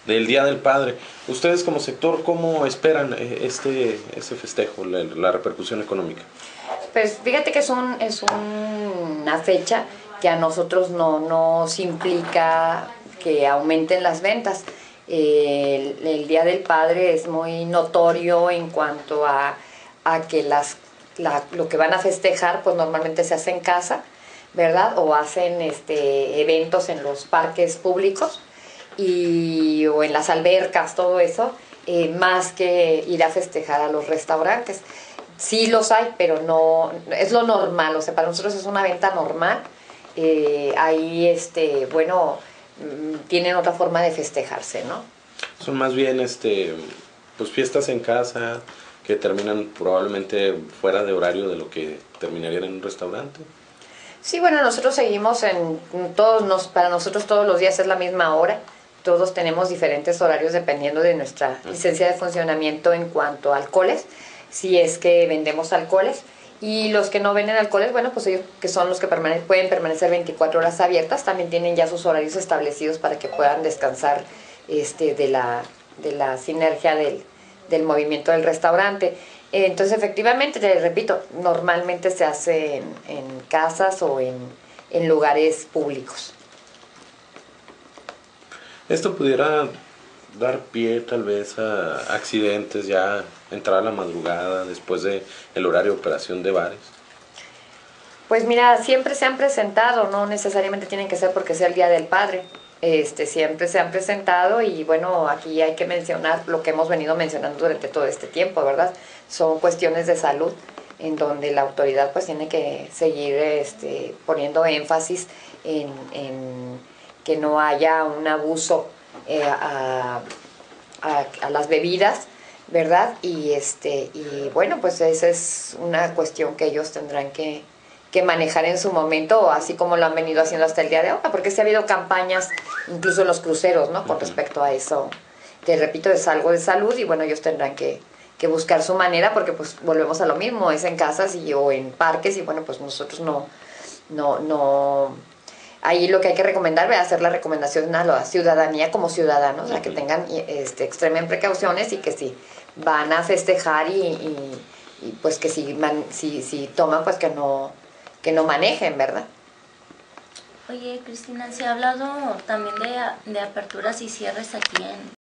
del Día del Padre. Ustedes como sector, ¿cómo esperan este festejo, la repercusión económica? Pues fíjate que es una fecha que a nosotros no nos implica que aumenten las ventas. El Día del Padre es muy notorio en cuanto a que lo que van a festejar pues normalmente se hace en casa, ¿verdad? O hacen eventos en los parques públicos o en las albercas, todo eso, más que ir a festejar a los restaurantes. Sí los hay, pero no es lo normal, o sea, para nosotros es una venta normal. Ahí, bueno, tienen otra forma de festejarse, ¿no? Son más bien, pues fiestas en casa que terminan probablemente fuera de horario de lo que terminarían en un restaurante. Sí, bueno, nosotros seguimos para nosotros todos los días es la misma hora. Todos tenemos diferentes horarios dependiendo de nuestra licencia de funcionamiento en cuanto a alcoholes, si es que vendemos alcoholes. Y los que no venden alcoholes, bueno, pues ellos que son los que pueden permanecer 24 horas abiertas, también tienen ya sus horarios establecidos para que puedan descansar de la sinergia del movimiento del restaurante. Entonces, efectivamente, te repito, normalmente se hace en casas o en lugares públicos. Esto pudiera dar pie tal vez a accidentes ya entrar a la madrugada después de el horario de operación de bares. Pues mira, siempre se han presentado, no necesariamente tienen que ser porque sea el Día del Padre. Siempre se han presentado y bueno, aquí hay que mencionar lo que hemos venido mencionando durante todo este tiempo, ¿verdad? Son cuestiones de salud en donde la autoridad pues tiene que seguir poniendo énfasis en que no haya un abuso a las bebidas, ¿verdad? Y bueno, pues esa es una cuestión que ellos tendrán que manejar en su momento, así como lo han venido haciendo hasta el día de hoy, porque sí ha habido campañas, incluso en los cruceros, ¿no? Con respecto a eso. Te repito, es algo de salud y bueno, ellos tendrán que buscar su manera, porque pues volvemos a lo mismo, es en casas o en parques y bueno, pues nosotros no. Ahí lo que hay que recomendar es hacer la recomendación a la ciudadanía como ciudadanos, a que tengan, extremen precauciones y que si van a festejar y pues que si toman, pues que no manejen, ¿verdad? Oye, Cristina, se ha hablado también de aperturas y cierres aquí en